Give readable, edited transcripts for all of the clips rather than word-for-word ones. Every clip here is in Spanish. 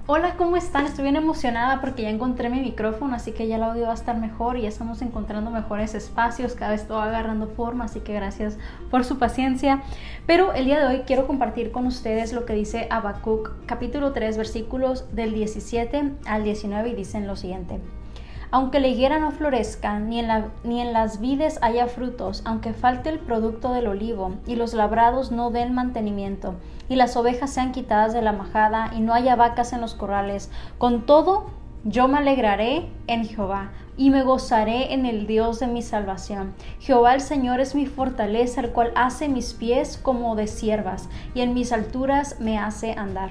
Hola, ¿cómo están? Estoy bien emocionada porque ya encontré mi micrófono, así que ya el audio va a estar mejor y ya estamos encontrando mejores espacios, cada vez todo va agarrando forma, así que gracias por su paciencia. Pero el día de hoy quiero compartir con ustedes lo que dice Habacuc, capítulo 3, versículos del 17 al 19 y dicen lo siguiente. Aunque la higuera no florezca, ni en las vides haya frutos, aunque falte el producto del olivo, y los labrados no den mantenimiento, y las ovejas sean quitadas de la majada, y no haya vacas en los corrales, con todo yo me alegraré en Jehová, y me gozaré en el Dios de mi salvación. Jehová el Señor es mi fortaleza, el cual hace mis pies como de ciervas, y en mis alturas me hace andar.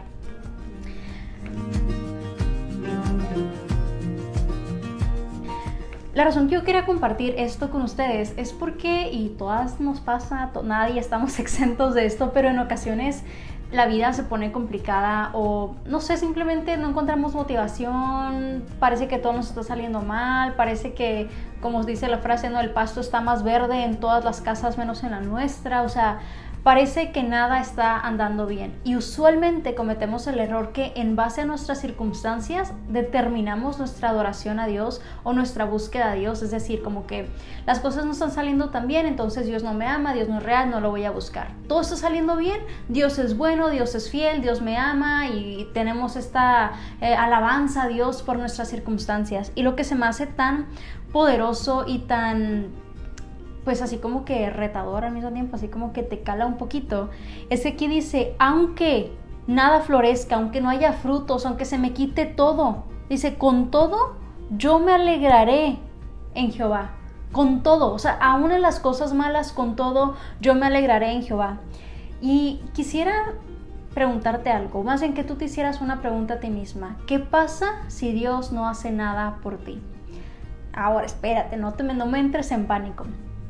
La razón que yo quería compartir esto con ustedes es porque, y todas nos pasa, nadie estamos exentos de esto, pero en ocasiones la vida se pone complicada o no sé, simplemente no encontramos motivación, parece que todo nos está saliendo mal, parece que, como dice la frase, ¿no? El pasto está más verde en todas las casas menos en la nuestra, o sea, parece que nada está andando bien y usualmente cometemos el error que en base a nuestras circunstancias determinamos nuestra adoración a Dios o nuestra búsqueda a Dios, es decir, como que las cosas no están saliendo tan bien, entonces Dios no me ama, Dios no es real, no lo voy a buscar. Todo está saliendo bien, Dios es bueno, Dios es fiel, Dios me ama y tenemos esta alabanza a Dios por nuestras circunstancias. Y lo que se me hace tan poderoso y tan pues así como que retador al mismo tiempo, así como que te cala un poquito, es que aquí dice, aunque nada florezca, aunque no haya frutos, aunque se me quite todo, dice, con todo yo me alegraré en Jehová, con todo, o sea, aún en las cosas malas, con todo yo me alegraré en Jehová. Y quisiera preguntarte algo, más bien que tú te hicieras una pregunta a ti misma, ¿qué pasa si Dios no hace nada por ti? Ahora, espérate, no me entres en pánico.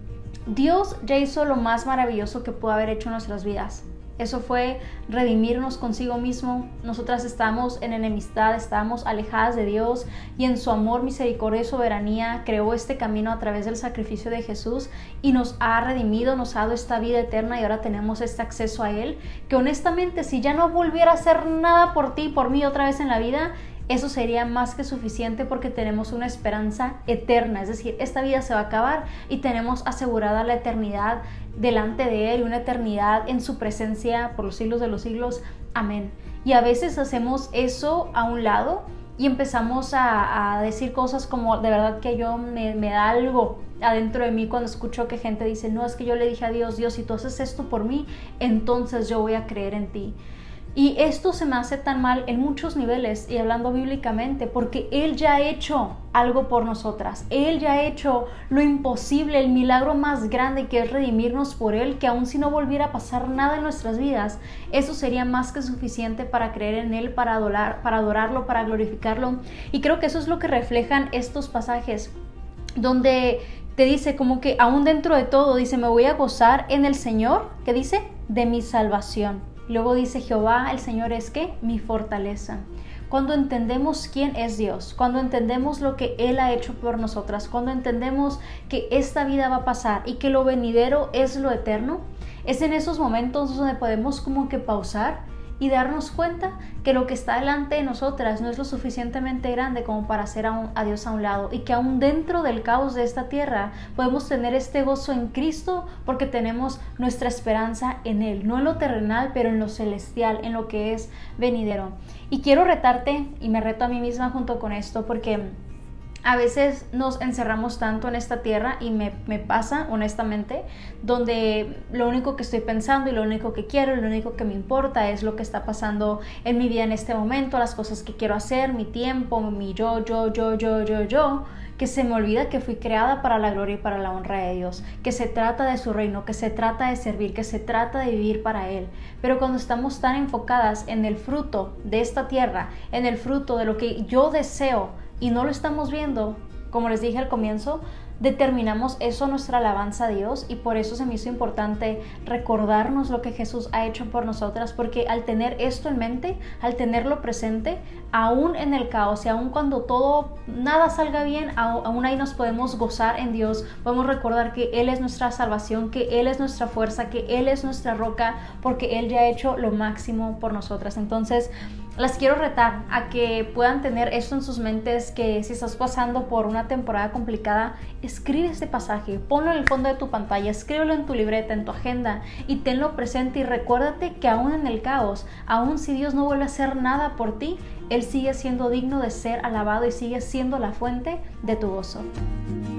Dios ya hizo lo más maravilloso que pudo haber hecho en nuestras vidas. Eso fue redimirnos consigo mismo. Nosotras estábamos en enemistad, estábamos alejadas de Dios y en su amor, misericordia y soberanía creó este camino a través del sacrificio de Jesús y nos ha redimido, nos ha dado esta vida eterna y ahora tenemos este acceso a Él, que honestamente si ya no volviera a hacer nada por ti, por mí otra vez en la vida, eso sería más que suficiente porque tenemos una esperanza eterna, es decir, esta vida se va a acabar y tenemos asegurada la eternidad delante de Él y una eternidad en su presencia por los siglos de los siglos. Amén. Y a veces hacemos eso a un lado y empezamos a decir cosas como, de verdad que yo me da algo adentro de mí cuando escucho que gente dice, no, es que yo le dije a Dios, Dios, si tú haces esto por mí, entonces yo voy a creer en ti. Y esto se me hace tan mal en muchos niveles y hablando bíblicamente porque Él ya ha hecho algo por nosotras. Él ya ha hecho lo imposible, el milagro más grande que es redimirnos por Él, que aun si no volviera a pasar nada en nuestras vidas, eso sería más que suficiente para creer en Él, para adorarlo, para glorificarlo. Y creo que eso es lo que reflejan estos pasajes donde te dice como que aún dentro de todo, dice, me voy a gozar en el Señor, ¿qué dice? De mi salvación. Luego dice, Jehová, el Señor es ¿qué? Mi fortaleza. Cuando entendemos quién es Dios, cuando entendemos lo que Él ha hecho por nosotras, cuando entendemos que esta vida va a pasar y que lo venidero es lo eterno, es en esos momentos donde podemos como que pausar y darnos cuenta que lo que está delante de nosotras no es lo suficientemente grande como para hacer a Dios a un lado y que aún dentro del caos de esta tierra podemos tener este gozo en Cristo porque tenemos nuestra esperanza en Él, no en lo terrenal pero en lo celestial, en lo que es venidero. Y quiero retarte y me reto a mí misma junto con esto porque a veces nos encerramos tanto en esta tierra y me pasa honestamente, donde lo único que estoy pensando y lo único que quiero, lo único que me importa es lo que está pasando en mi vida en este momento, las cosas que quiero hacer, mi tiempo, mi yo, que se me olvida que fui creada para la gloria y para la honra de Dios, que se trata de su reino, que se trata de servir, que se trata de vivir para Él. Pero cuando estamos tan enfocadas en el fruto de esta tierra, en el fruto de lo que yo deseo, y no lo estamos viendo, como les dije al comienzo, determinamos eso nuestra alabanza a Dios y por eso se me hizo importante recordarnos lo que Jesús ha hecho por nosotras, porque al tener esto en mente, al tenerlo presente, aún en el caos y aún cuando nada salga bien, aún ahí nos podemos gozar en Dios, podemos recordar que Él es nuestra salvación, que Él es nuestra fuerza, que Él es nuestra roca, porque Él ya ha hecho lo máximo por nosotras. Entonces, Las quiero retar a que puedan tener esto en sus mentes, que si estás pasando por una temporada complicada, escribe este pasaje, ponlo en el fondo de tu pantalla, escríbelo en tu libreta, en tu agenda y tenlo presente y recuérdate que aún en el caos, aún si Dios no vuelve a hacer nada por ti, Él sigue siendo digno de ser alabado y sigue siendo la fuente de tu gozo.